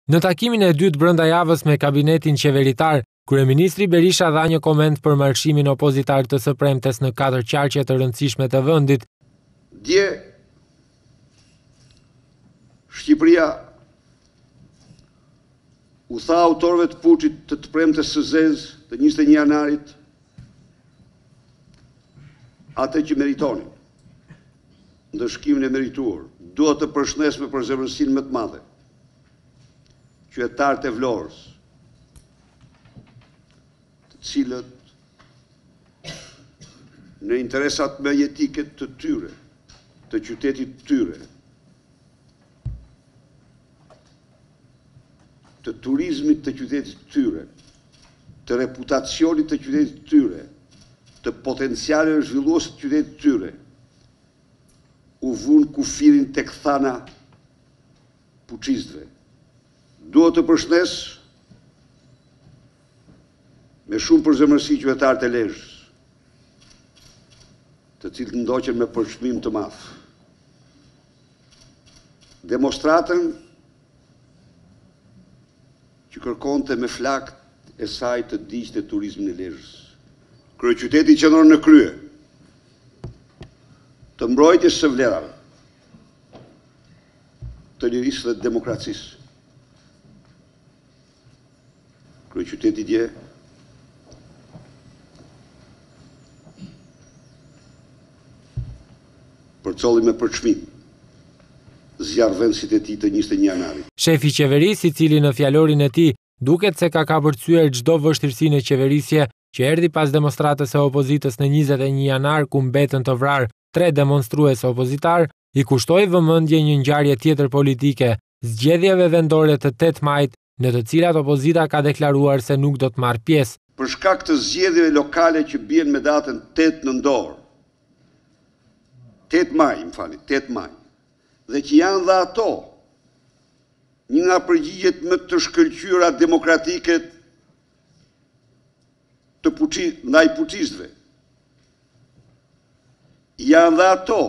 Në takimin e dytë brenda javës me kabinetin qeveritar, kryeministri Berisha dha një koment për marrëximin opozitar të së premtes në 4 qarqe të rëndësishme të vendit. Dje Shqipëria u tha autorëve të puçit të premtes së zezë të 21 janarit atë që meritonin, ndëshkimin e merituar. Duhet të përshëndes me përzemërsinë më të madhe qytetarët e Vlorës, të cilët në interesat më jetike të tyre, të qytetit të tyre, të turizmit të qytetit të tyre, të reputacionit të qytetit të tyre, të potencialeve zhvilluese të qytetit të tyre, u vunë kufirin tek thana puçistëve. Duhet të përshëndes me shumë përzemërsi qytetarët e Lezhës, të cilët ndoqen me përçmim të madh. Demonstratën që kërkonte me flakt e saj të diqte turizmin e Lezhës. Kryeqyteti qëndron në krye të mbrojtjes së vlerave, të lirisë dhe demokracisë. Kryeqyteti dje përcolli me përçmim zjarrvendësit e tij të 21 janarit. Shefi i qeverisë, i cili në fjalorin e tij duket se ka kapërcyer çdo vështirësi në qeverisje, që erdhi pas demonstratës së opozitës në 21 janar ku mbetën të vrarë 3 demonstrues opozitar, i kushtoi vëmendje një ngjarje tjetër politike, zgjedhjeve vendore të 8 majit, në të cilat opozita ka deklaruar se nuk do të marrë pjesë. Për shkak të zgjedhjeve lokale që bien me datën 8 nëntor, 8 maj, dhe që janë dhe ato një nga përgjigjet më të shkëlqyera demokratike të ndaj puçistëve. Janë dhe ato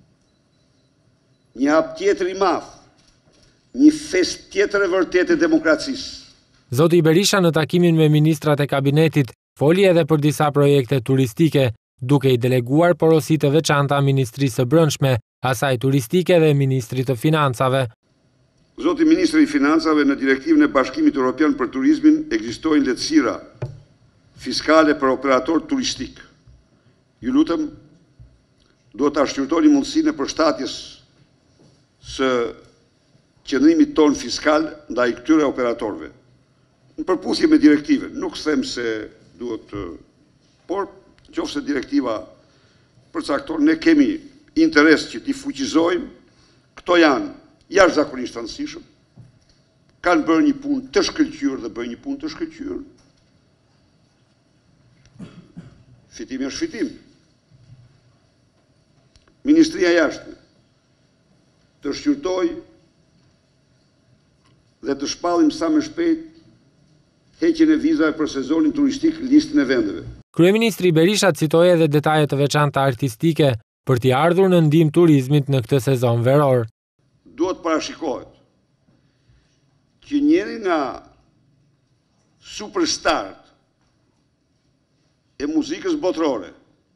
një hap tjetër i madh, një fest tjetër e vërtetë e demokracisë. Zoti Berisha në takimin me ministrat e kabinetit foli edhe për disa projekte turistike, duke i deleguar porosi të veçanta Ministrisë së Brendshme, asaj turistike dhe Ministrit të Financave. Zoti Ministri i Financave, në direktivën e Bashkimit Evropian për turizmin ekzistojnë lehtësira fiskale për operator turistik. Ju lutem, duhet ta shqyrtoni mundësinë e përshtatjes së qëndrimit ton fiskal ndaj këtyre operatorëve. Në përputhje me direktivën, nuk them se duhet, por nëse direktiva përcakton, ne kemi interes që t'i fuqizojmë, këto janë jashtëzakonisht të rëndësishëm, kanë bërë një punë të shkëlqyer dhe bëjnë një punë të shkëlqyer. Fitimi është fitim. Ministria e Jashtme të shqyrtoj dhe të shpallim sa më shpejt heqjen e vizave për sezonin turistik në listën e vendeve. Kryeministri Berisha citoi edhe detaje të veçanta artistike për t'i ardhur në ndihmë turizmit në këtë sezon veror. Duhet parashikohet që njëri nga superstarët e muzikës botërore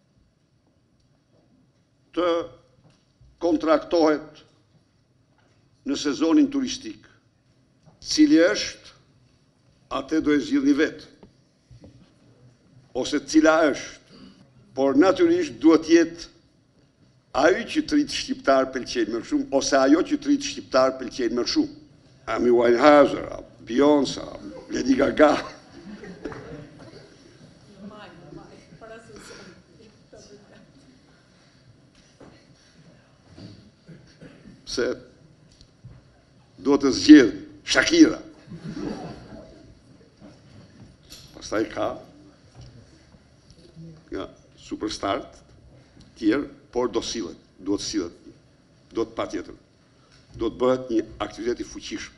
të kontraktohet në sezonin turistik. Cili është, atë do e zgjidhni vetë, ose cila është, por natyrisht duhet jetë ajo që trit shqiptar pëlqejnë më shumë, ose ajo që trit shqiptar pëlqejnë më shumë. Amy Winehouse, Beyoncé, Lady Gaga. Se duhet të zgjedh Shakira. Pastaj ka superstarët tjerë, por do sillet, duhet patjetër. Do të bëhet një aktivitet i fuqishëm.